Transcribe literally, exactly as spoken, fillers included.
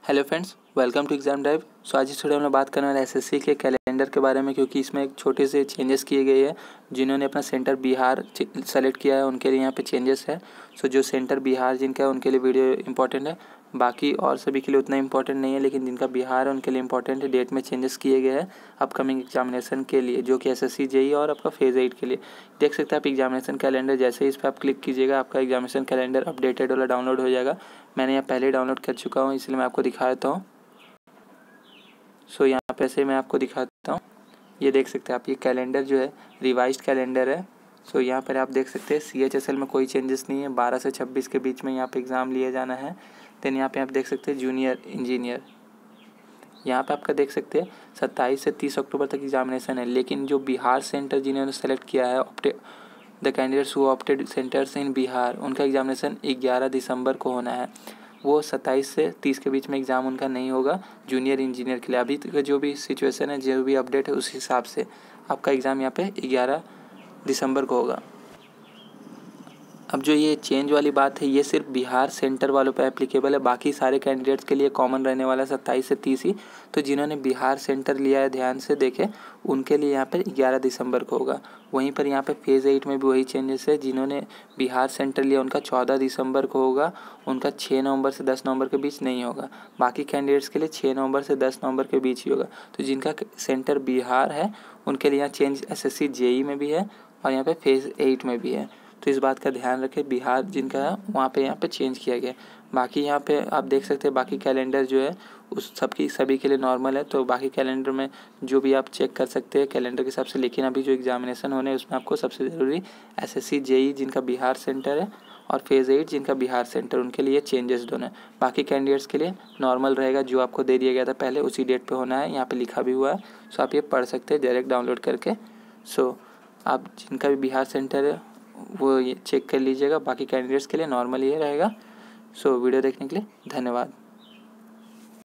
Hello friends, welcome to exam drive. So आज इस video में बात करने वाले एसएससी के कैलेंडर के बारे में, क्योंकि इसमें एक छोटे से चेंजेस किए गए हैं। जिन्होंने अपना सेंटर बिहार सेलेक्ट किया है उनके लिए यहाँ पे चेंजेस है। सो जो सेंटर बिहार जिनका है उनके लिए वीडियो इंपॉर्टेंट है, बाकी और सभी के लिए उतना इंपॉर्टेंट नहीं है, लेकिन जिनका बिहार है उनके लिए इंपॉर्टेंट है। डेट में चेंजेस किए गए हैं अपकमिंग एग्जामिनेशन के लिए, जो कि एसएससी जेई और आपका फेज एट के लिए। देख सकते हैं आप एग्जामिनेशन कैलेंडर, जैसे ही इस पर आप क्लिक कीजिएगा आपका एग्जामिनेशन कैलेंडर अपडेटेड वाला डाउनलोड हो जाएगा। मैंने यहाँ पहले डाउनलोड कर चुका हूँ, इसलिए मैं आपको दिखा देता हूँ। सो so, यहाँ पे से मैं आपको दिखाता हूँ। ये देख सकते हैं आप, ये कैलेंडर जो है रिवाइज्ड कैलेंडर है। सो so, यहाँ पर आप देख सकते हैं सी एच एस एल में कोई चेंजेस नहीं है। बारह से छब्बीस के बीच में यहाँ पे एग्ज़ाम लिया जाना है। देन यहाँ पे आप देख सकते हैं जूनियर इंजीनियर, यहाँ पे आपका देख सकते हैं सत्ताईस से तीस अक्टूबर तक एग्जामिनेशन है। लेकिन जो बिहार सेंटर जिन्होंने सेलेक्ट किया है, opt the candidates who opted centres in Bihar, उनका एग्जामिनेशन ग्यारह दिसंबर को होना है। वो सत्ताईस से तीस के बीच में एग्ज़ाम उनका नहीं होगा जूनियर इंजीनियर के लिए। अभी तक जो भी सिचुएशन है, जो भी अपडेट है, उस हिसाब से आपका एग्ज़ाम यहाँ पे ग्यारह दिसंबर को होगा। अब जो ये चेंज वाली बात है, ये सिर्फ बिहार सेंटर वालों पे एप्लीकेबल है। बाकी सारे कैंडिडेट्स के लिए कॉमन रहने वाला है सत्ताईस से तीस ही। तो जिन्होंने बिहार सेंटर लिया है, ध्यान से देखें, उनके लिए यहाँ पे ग्यारह दिसंबर को होगा। वहीं पर यहाँ पे फेज़ एट में भी वही चेंजेस है। जिन्होंने बिहार सेंटर लिया उनका चौदह दिसंबर को होगा, उनका छः नवंबर से दस नवंबर के बीच नहीं होगा। बाकी कैंडिडेट्स के लिए छः नवंबर से दस नवंबर के बीच ही होगा। तो जिनका सेंटर बिहार है उनके लिए यहाँ change S S C JE में भी है और यहाँ पे फेज़ एट में भी है। तो इस बात का ध्यान रखें, बिहार जिनका है वहाँ पे यहाँ पे चेंज किया गया। बाकी यहाँ पे आप देख सकते हैं बाकी कैलेंडर जो है उस सबकी सभी के लिए नॉर्मल है। तो बाकी कैलेंडर में जो भी आप चेक कर सकते हैं कैलेंडर के हिसाब से। लेकिन अभी जो एग्जामिनेशन होने हैं उसमें आपको सबसे ज़रूरी एसएससी जेई जिनका बिहार सेंटर है और फेज़ एट जिनका बिहार सेंटर, उनके लिए चेंजेस दोनों है। बाकी कैंडिडेट्स के लिए नॉर्मल रहेगा, जो आपको दे दिया गया था पहले उसी डेट पर होना है। यहाँ पर लिखा भी हुआ है, सो आप ये पढ़ सकते हैं डायरेक्ट डाउनलोड करके। सो आप जिनका भी बिहार सेंटर है वो ये चेक कर लीजिएगा। बाकी कैंडिडेट्स के लिए नॉर्मल ये रहेगा। सो वीडियो देखने के लिए धन्यवाद।